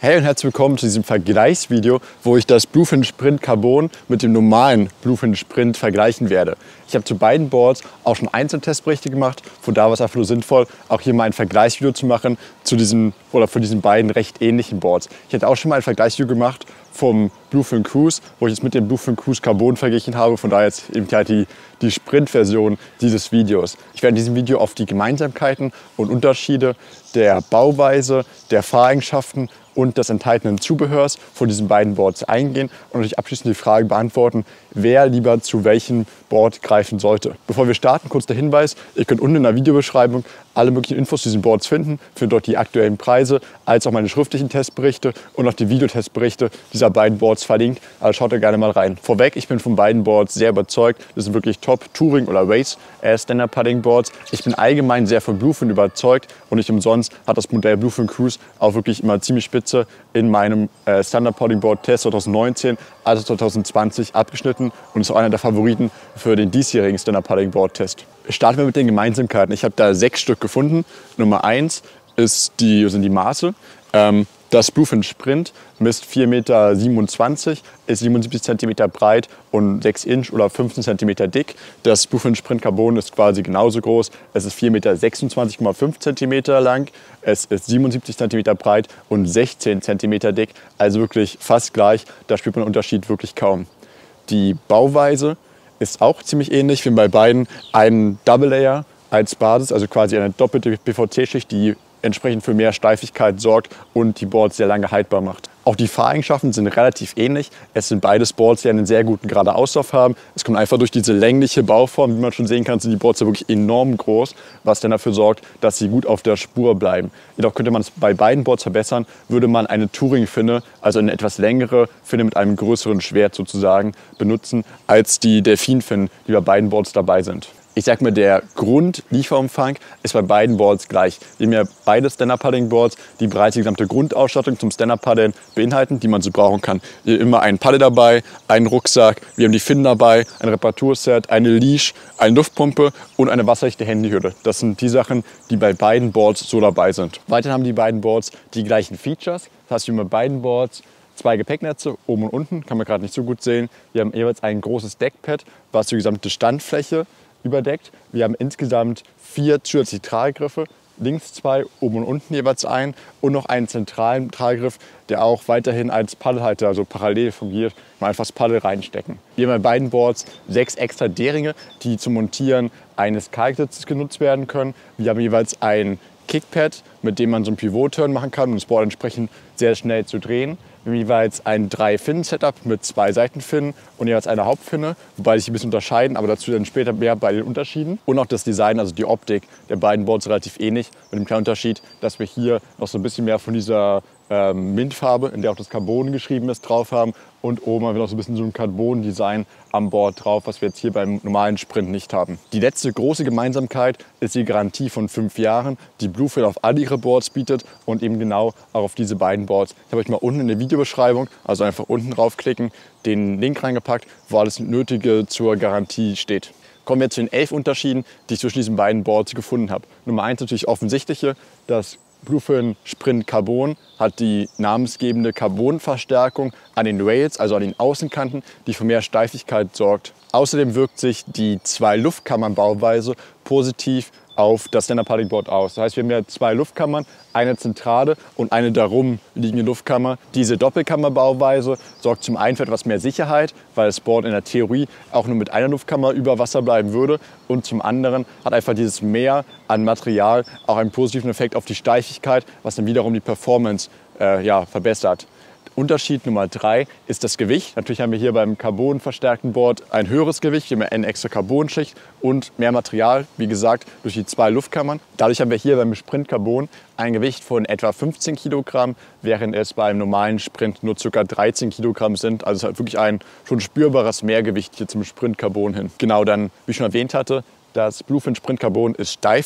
Hey und herzlich willkommen zu diesem Vergleichsvideo, wo ich das Bluefin Sprint Carbon mit dem normalen Bluefin Sprint vergleichen werde. Ich habe zu beiden Boards auch schon Einzeltestberichte gemacht, von da war es einfach nur sinnvoll, auch hier mal ein Vergleichsvideo zu machen zu diesen von diesen beiden recht ähnlichen Boards. Ich hatte auch schon mal ein Vergleichsvideo gemacht vom Bluefin Cruise, wo ich es mit dem Bluefin Cruise Carbon verglichen habe, von daher jetzt eben halt die Sprint-Version dieses Videos. Ich werde in diesem Video auf die Gemeinsamkeiten und Unterschiede der Bauweise, der Fahreigenschaften und des enthaltenen Zubehörs von diesen beiden Boards eingehen und natürlich abschließend die Frage beantworten, wer lieber zu welchem Board greifen sollte. Bevor wir starten, kurz der Hinweis, ihr könnt unten in der Videobeschreibung alle möglichen Infos zu diesen Boards finden, für dort die aktuellen Preise, als auch meine schriftlichen Testberichte und auch die Videotestberichte dieser beiden Boards verlinkt. Also schaut da gerne mal rein. Vorweg, ich bin von beiden Boards sehr überzeugt. Das sind wirklich Top Touring oder Race Stand-Up Paddling Boards. Ich bin allgemein sehr von Bluefin überzeugt und nicht umsonst hat das Modell Bluefin Cruise auch wirklich immer ziemlich spitze in meinem Stand-Up Paddling Board Test 2019 als 2020 abgeschnitten und ist auch einer der Favoriten für den diesjährigen Stand-Up Paddling Board Test. Starten wir mit den Gemeinsamkeiten. Ich habe da 6 Stück gefunden. Nummer 1 sind die Maße. Das Bluefin Sprint misst 4,27 Meter, ist 77 cm breit und 6 Inch oder 15 cm dick. Das Bluefin Sprint Carbon ist quasi genauso groß. Es ist 4,26,5 cm lang, es ist 77 cm breit und 16 cm dick. Also wirklich fast gleich. Da spürt man den Unterschied wirklich kaum. Die Bauweise ist auch ziemlich ähnlich. Wir haben bei beiden einen Double Layer als Basis, also quasi eine doppelte PVC-Schicht, die entsprechend für mehr Steifigkeit sorgt und die Boards sehr lange haltbar macht. Auch die Fahreigenschaften sind relativ ähnlich. Es sind beides Boards, die einen sehr guten gerade Auslauf haben. Es kommt einfach durch diese längliche Bauform, wie man schon sehen kann, sind die Boards ja wirklich enorm groß, was dann dafür sorgt, dass sie gut auf der Spur bleiben. Jedoch könnte man es bei beiden Boards verbessern, würde man eine Touring-Finne, also eine etwas längere Finne mit einem größeren Schwert sozusagen, benutzen, als die Delfin-Finnen, die bei beiden Boards dabei sind. Ich sag mal, der Grundlieferumfang ist bei beiden Boards gleich. Wir haben ja beide Stand-Up-Paddling-Boards, die bereits die gesamte Grundausstattung zum Stand-Up-Paddeln beinhalten, die man so brauchen kann. Hier immer ein Paddel dabei, einen Rucksack, wir haben die Finnen dabei, ein Reparaturset, eine Leash, eine Luftpumpe und eine wasserdichte Handyhülle. Das sind die Sachen, die bei beiden Boards so dabei sind. Weiterhin haben die beiden Boards die gleichen Features. Das heißt, wir haben bei beiden Boards 2 Gepäcknetze, oben und unten, kann man gerade nicht so gut sehen. Wir haben jeweils ein großes Deckpad, was die gesamte Standfläche überdeckt. Wir haben insgesamt 4 zusätzliche Tragegriffe, links 2, oben und unten jeweils ein und noch einen zentralen Tragegriff, der auch weiterhin als Paddelhalter, also parallel fungiert, mal einfach das Paddel reinstecken. Wir haben bei beiden Boards 6 extra D-Ringe, die zum Montieren eines Kalksitzes genutzt werden können. Wir haben jeweils ein Kickpad, mit dem man so einen Pivot-Turn machen kann, um das Board entsprechend sehr schnell zu drehen. Wir haben jeweils ein 3-Finnen-Setup mit 2 Seitenfinnen und jeweils eine Hauptfinne, wobei sich ein bisschen unterscheiden, aber dazu dann später mehr bei den Unterschieden. Und auch das Design, also die Optik der beiden Boards relativ ähnlich, mit dem kleinen Unterschied, dass wir hier noch so ein bisschen mehr von dieser Mintfarbe, in der auch das Carbon geschrieben ist, drauf haben. Und oben haben wir noch so ein bisschen so ein Carbon-Design am Board drauf, was wir jetzt hier beim normalen Sprint nicht haben. Die letzte große Gemeinsamkeit ist die Garantie von 5 Jahren, die Bluefin auf all ihre Boards bietet und eben genau auch auf diese beiden Boards. Ich habe euch mal unten in der Videobeschreibung, also einfach unten draufklicken, den Link reingepackt, wo alles Nötige zur Garantie steht. Kommen wir zu den 11 Unterschieden, die ich zwischen diesen beiden Boards gefunden habe. Nummer 1 natürlich offensichtliche, das Bluefin Sprint Carbon hat die namensgebende Carbonverstärkung an den Rails, also an den Außenkanten, die für mehr Steifigkeit sorgt. Außerdem wirkt sich die 2-Luftkammern-Bauweise positiv auf das Stand-Up Paddling Board aus. Das heißt, wir haben ja 2 Luftkammern, eine zentrale und eine darum liegende Luftkammer. Diese Doppelkammerbauweise sorgt zum einen für etwas mehr Sicherheit, weil das Board in der Theorie auch nur mit einer Luftkammer über Wasser bleiben würde. Und zum anderen hat einfach dieses Mehr an Material auch einen positiven Effekt auf die Steifigkeit, was dann wiederum die Performance verbessert. Unterschied Nummer 3 ist das Gewicht. Natürlich haben wir hier beim Carbon verstärkten Board ein höheres Gewicht, wir haben eine extra Carbonschicht und mehr Material, wie gesagt, durch die 2 Luftkammern. Dadurch haben wir hier beim Sprint Carbon ein Gewicht von etwa 15 Kilogramm, während es beim normalen Sprint nur ca. 13 Kilogramm sind. Also es ist halt wirklich ein schon spürbares Mehrgewicht hier zum Sprint Carbon hin. Genau, dann, wie ich schon erwähnt hatte, das Bluefin Sprint Carbon ist steifer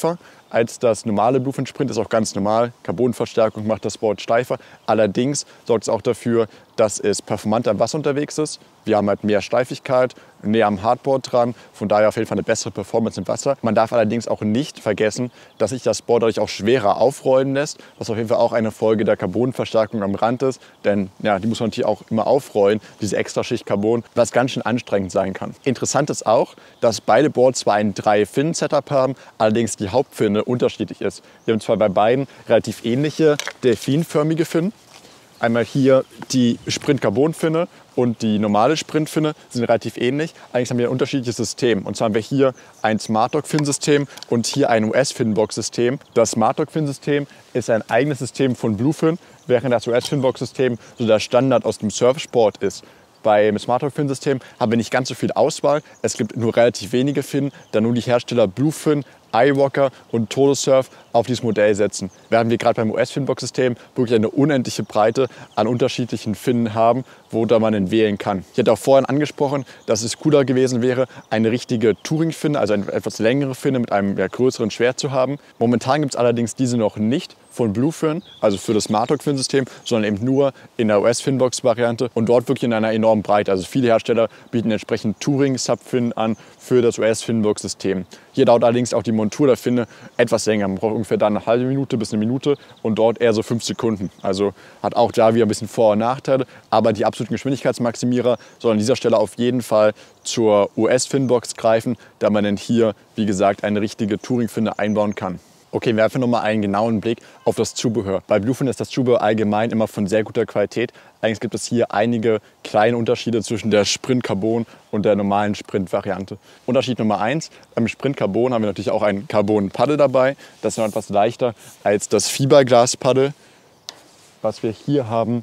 als das normale Bluefin Sprint. Ist auch ganz normal. Carbonverstärkung macht das Board steifer. Allerdings sorgt es auch dafür, dass es performanter im Wasser unterwegs ist. Wir haben halt mehr Steifigkeit, näher am Hardboard dran. Von daher auf jeden Fall eine bessere Performance im Wasser. Man darf allerdings auch nicht vergessen, dass sich das Board dadurch auch schwerer aufrollen lässt. Was auf jeden Fall auch eine Folge der Carbonverstärkung am Rand ist. Denn ja, die muss man natürlich auch immer aufrollen, diese Extraschicht Carbon, was ganz schön anstrengend sein kann. Interessant ist auch, dass beide Boards zwar ein 3-Fin-Setup haben, allerdings die Hauptfinne unterschiedlich ist. Wir haben zwar bei beiden relativ ähnliche delfinförmige Finnen. Einmal hier die Sprint-Carbon-Finne und die normale Sprint-Finne sind relativ ähnlich. Eigentlich haben wir ein unterschiedliches System. Und zwar haben wir hier ein Smart-Dog-Fin-System und hier ein US-Finbox-System. Das Smart-Dog-Fin-System ist ein eigenes System von Bluefin, während das US-Finbox-System so der Standard aus dem Surfsport ist. Beim Smart-Dog-Fin-System haben wir nicht ganz so viel Auswahl. Es gibt nur relativ wenige Finnen, da nur die Hersteller Bluefin, iWalker und Todosurf auf dieses Modell setzen. Während wir gerade beim US-Finbox-System wirklich eine unendliche Breite an unterschiedlichen Finnen haben, wo da man den wählen kann. Ich hatte auch vorhin angesprochen, dass es cooler gewesen wäre, eine richtige Touring-Finne, also eine etwas längere Finne mit einem größeren Schwert zu haben. Momentan gibt es allerdings diese noch nicht von Bluefin, also für das Smart-Dog-Fin-System, sondern eben nur in der US-Finbox-Variante und dort wirklich in einer enormen Breite. Also viele Hersteller bieten entsprechend Touring-Subfinnen an für das US-Finbox-System. Hier dauert allerdings auch die Montur der Finne etwas länger. Man braucht ungefähr dann eine halbe Minute bis eine Minute und dort eher so 5 Sekunden. Also hat auch da wieder ein bisschen Vor- und Nachteile. Aber die absoluten Geschwindigkeitsmaximierer sollen an dieser Stelle auf jeden Fall zur US-Finbox greifen, da man dann hier, wie gesagt, eine richtige Touring-Finne einbauen kann. Okay, wir werfen nochmal einen genauen Blick auf das Zubehör. Bei Bluefin ist das Zubehör allgemein immer von sehr guter Qualität. Allerdings gibt es hier einige kleine Unterschiede zwischen der Sprint Carbon und der normalen Sprint-Variante. Unterschied Nummer 1, beim Sprint Carbon haben wir natürlich auch ein Carbon-Paddel dabei. Das ist noch etwas leichter als das Fiberglas-Paddel, was wir hier haben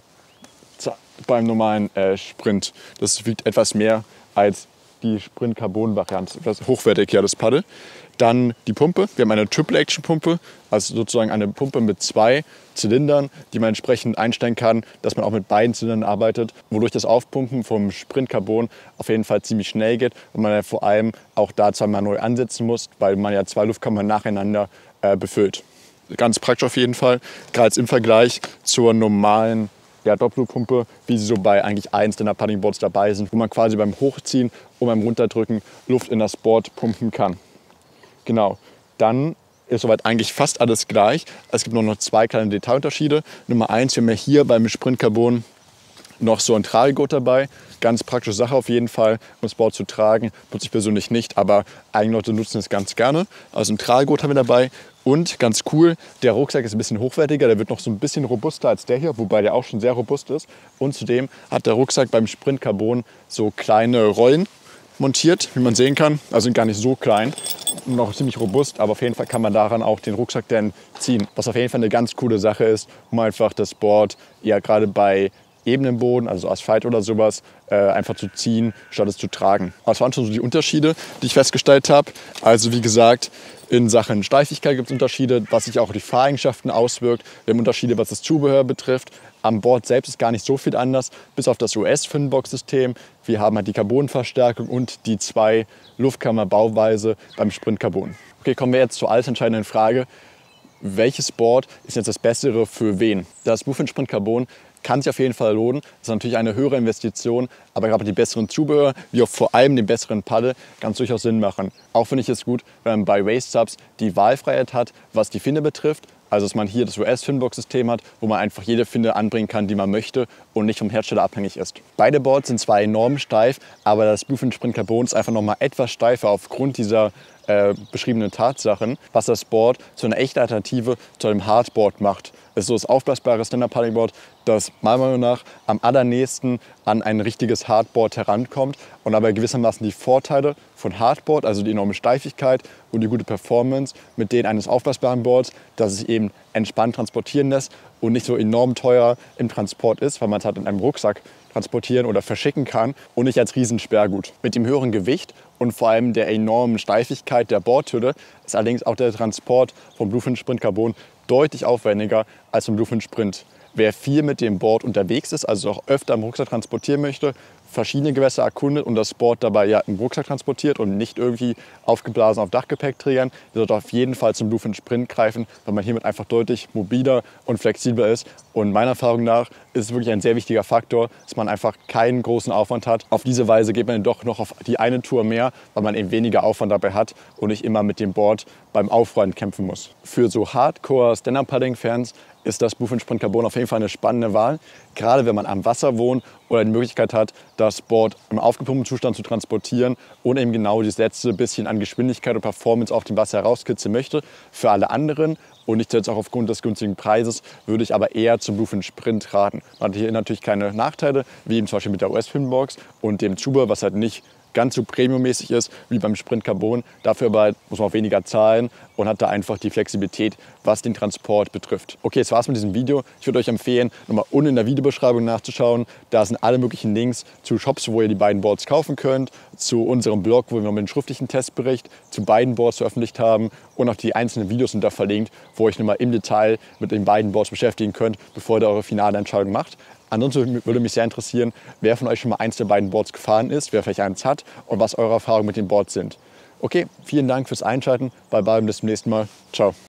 beim normalen Sprint. Das wiegt etwas mehr als die Sprint-Carbon-Variante. Das ist hochwertig hier, das Paddel. Dann die Pumpe. Wir haben eine Triple-Action-Pumpe, also sozusagen eine Pumpe mit 2 Zylindern, die man entsprechend einstellen kann, dass man auch mit beiden Zylindern arbeitet, wodurch das Aufpumpen vom Sprint Carbon auf jeden Fall ziemlich schnell geht und man ja vor allem auch da zweimal neu ansetzen muss, weil man ja 2 Luftkammern nacheinander befüllt. Ganz praktisch auf jeden Fall, gerade im Vergleich zur normalen Doppelpumpe, wie sie so bei eigentlich allen Stand-Up-Paddlingboards dabei sind, wo man quasi beim Hochziehen und beim Runterdrücken Luft in das Board pumpen kann. Genau, dann ist soweit eigentlich fast alles gleich. Es gibt nur noch 2 kleine Detailunterschiede. Nummer 1, wir haben ja hier beim Sprint Carbon noch so ein Tragegurt dabei. Ganz praktische Sache auf jeden Fall, um das Board zu tragen. Nutze ich persönlich nicht, aber einige Leute nutzen es ganz gerne. Also ein Tragegurt haben wir dabei. Und ganz cool, der Rucksack ist ein bisschen hochwertiger. Der wird noch so ein bisschen robuster als der hier, wobei der auch schon sehr robust ist. Und zudem hat der Rucksack beim Sprint Carbon so kleine Rollen montiert, wie man sehen kann. Also sind gar nicht so klein, noch ziemlich robust, aber auf jeden Fall kann man daran auch den Rucksack dann ziehen. Was auf jeden Fall eine ganz coole Sache ist, um einfach das Board ja gerade bei ebenem Boden, also Asphalt oder sowas, einfach zu ziehen, statt es zu tragen. Das waren schon so die Unterschiede, die ich festgestellt habe. Also wie gesagt, in Sachen Steifigkeit gibt es Unterschiede, was sich auch auf die Fahreigenschaften auswirkt. Wir haben Unterschiede, was das Zubehör betrifft. Am Board selbst ist gar nicht so viel anders, bis auf das US-Finbox-System. Wir haben halt die Carbonverstärkung und die 2 Luftkammer-Bauweise beim Sprint Carbon. Okay, kommen wir jetzt zur alles entscheidenden Frage. Welches Board ist jetzt das Bessere für wen? Das Bluefin Sprint Carbon kann sich auf jeden Fall lohnen. Das ist natürlich eine höhere Investition, aber gerade die besseren Zubehör, wie auch vor allem den besseren Paddel, kann es durchaus Sinn machen. Auch finde ich es gut, wenn man bei Waist Subs die Wahlfreiheit hat, was die Finne betrifft. Also dass man hier das US-Finbox-System hat, wo man einfach jede Finne anbringen kann, die man möchte und nicht vom Hersteller abhängig ist. Beide Boards sind zwar enorm steif, aber das Bluefin Sprint Carbon ist einfach noch mal etwas steifer aufgrund dieser beschriebenen Tatsachen, was das Board zu einer echten Alternative zu einem Hardboard macht. Es ist so das aufblasbare Stand-Up-Paddlingboard, das meiner Meinung nach am allernächsten an ein richtiges Hardboard herankommt und dabei gewissermaßen die Vorteile von Hardboard, also die enorme Steifigkeit und die gute Performance, mit denen eines aufblasbaren Boards, das sich eben entspannt transportieren lässt und nicht so enorm teuer im Transport ist, weil man es halt in einem Rucksack transportieren oder verschicken kann und nicht als Riesensperrgut. Mit dem höheren Gewicht und vor allem der enormen Steifigkeit der Bordhülle ist allerdings auch der Transport vom Bluefin Sprint Carbon deutlich aufwendiger als vom Bluefin Sprint. Wer viel mit dem Board unterwegs ist, also auch öfter im Rucksack transportieren möchte, verschiedene Gewässer erkundet und das Board dabei ja im Rucksack transportiert und nicht irgendwie aufgeblasen auf Dachgepäckträgern, der sollte auf jeden Fall zum Bluefin Sprint greifen, weil man hiermit einfach deutlich mobiler und flexibler ist. Und meiner Erfahrung nach ist es wirklich ein sehr wichtiger Faktor, dass man einfach keinen großen Aufwand hat. Auf diese Weise geht man doch noch auf die eine Tour mehr, weil man eben weniger Aufwand dabei hat und nicht immer mit dem Board beim Aufrollen kämpfen muss. Für so Hardcore-Stand-Up-Paddling-Fans ist das Bluefin Sprint Carbon auf jeden Fall eine spannende Wahl. Gerade wenn man am Wasser wohnt oder die Möglichkeit hat, das Board im aufgepumpten Zustand zu transportieren und eben genau das letzte bisschen an Geschwindigkeit und Performance auf dem Wasser herauskitzeln möchte. Für alle anderen und nicht zuletzt auch aufgrund des günstigen Preises würde ich aber eher zum Bluefin Sprint raten. Man hat hier natürlich keine Nachteile, wie eben zum Beispiel mit der US-Finbox und dem Zubehör, was halt nicht ganz so premiummäßig ist wie beim Sprint Carbon. Dafür aber muss man auch weniger zahlen und hat da einfach die Flexibilität, was den Transport betrifft. Okay, das war's mit diesem Video. Ich würde euch empfehlen, nochmal unten in der Videobeschreibung nachzuschauen. Da sind alle möglichen Links zu Shops, wo ihr die beiden Boards kaufen könnt, zu unserem Blog, wo wir mit einem schriftlichen Testbericht zu beiden Boards veröffentlicht haben und auch die einzelnen Videos sind da verlinkt, wo ihr euch nochmal im Detail mit den beiden Boards beschäftigen könnt, bevor ihr eure finale Entscheidung macht. Ansonsten würde mich sehr interessieren, wer von euch schon mal eins der beiden Boards gefahren ist, wer vielleicht eins hat und was eure Erfahrungen mit den Boards sind. Okay, vielen Dank fürs Einschalten. Bye bye und bis zum nächsten Mal. Ciao.